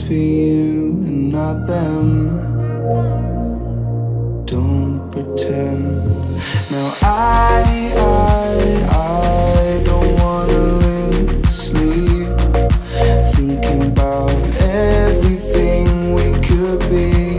for you and not them. Don't pretend. Now I don't wanna lose sleep, thinking about everything we could be.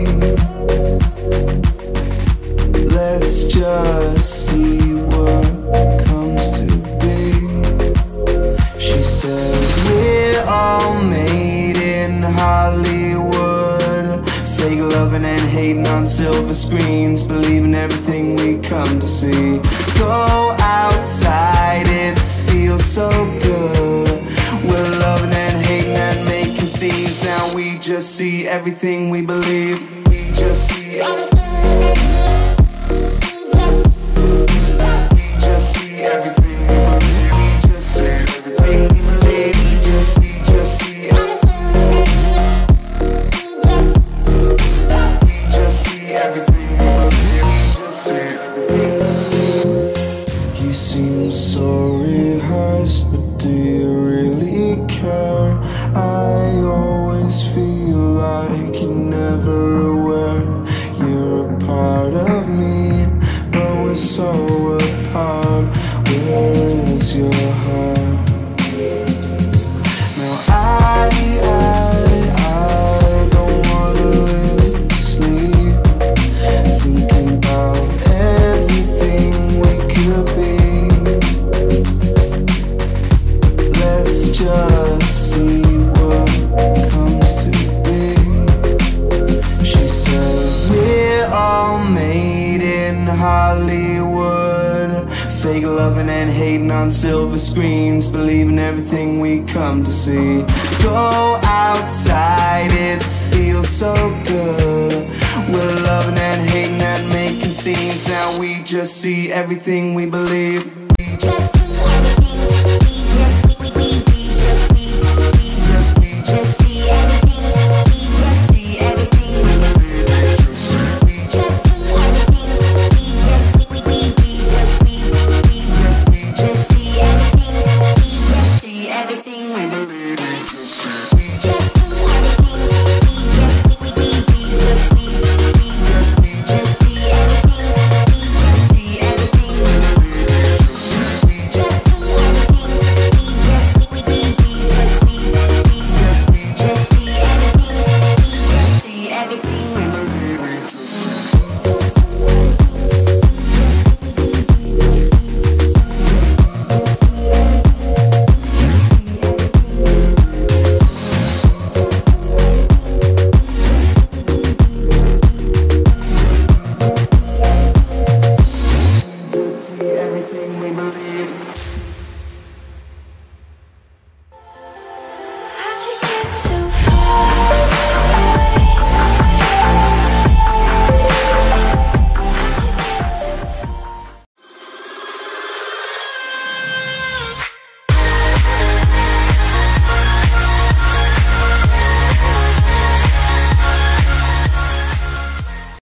Let's just see what comes to be. She said, we're all made in Hollywood, fake loving and hating on silver screens, believing everything we come to see. Go outside, it feels so good. We're loving and hating and making scenes. Now we just see everything we believe. We just see everything. You seem so rehearsed, but do you really care? I always feel like you're never aware. You're a part of me, but we're so apart. Where is your heart? Now I don't wanna lose sleep, thinking about everything we could be. Let's just see what comes to be. She said, we're all made in Hollywood, fake loving and hating on silver screens, believing everything we come to see. Go outside, it feels so good. We're loving and hating and making scenes. Now we just see everything we believe.